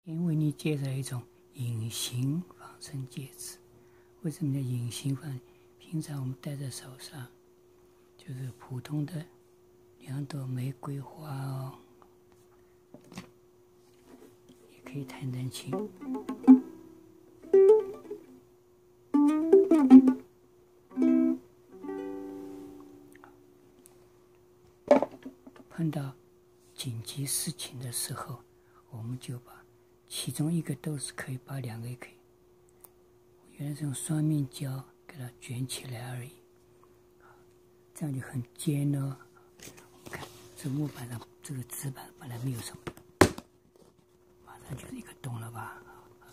因为你介绍一种隐形仿生戒指。为什么叫隐形仿？平常我们戴在手上，就是普通的2朵玫瑰花哦，也可以弹弹琴。碰到紧急事情的时候，我们就把其中一个豆子可以，把2个也可以。原来是用双面胶给它卷起来而已，这样就很尖哦。我们看这木板上这个纸板本来没有什么，马上就是一个洞了吧？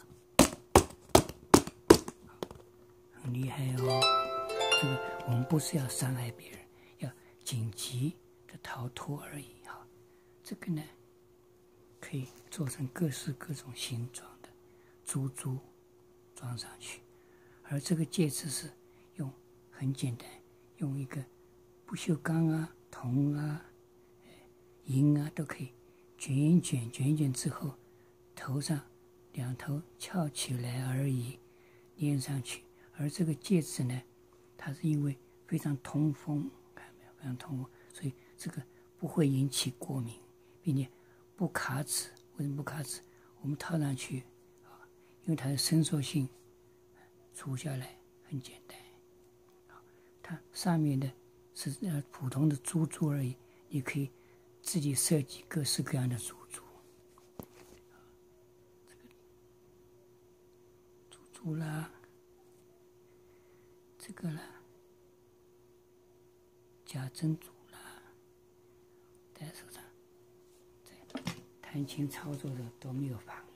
很厉害哦。这个我们不是要伤害别人，要紧急的逃脱而已。哈，这个呢，可以做成各式各种形状的珠珠装上去。而这个戒指是用很简单，用一个不锈钢啊、铜啊、银啊都可以卷一卷之后，头上2头翘起来而已，粘上去。而这个戒指呢，它是因为非常通风，看到没有？非常通风，所以这个不会引起过敏，并且不卡纸。为什么不卡纸？我们套上去啊，因为它的伸缩性。除下来很简单，它上面的是普通的珠珠而已，你可以自己设计各式各样的珠珠，这个珠珠啦，这个啦，假珍珠啦，戴手上，在弹琴操作的都没有妨碍。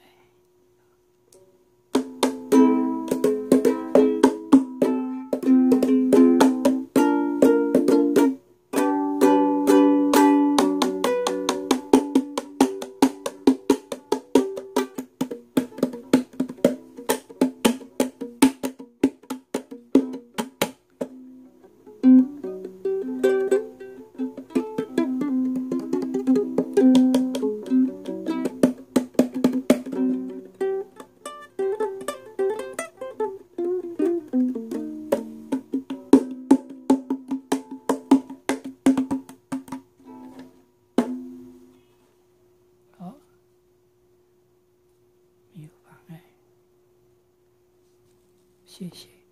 好，没有妨碍，谢谢。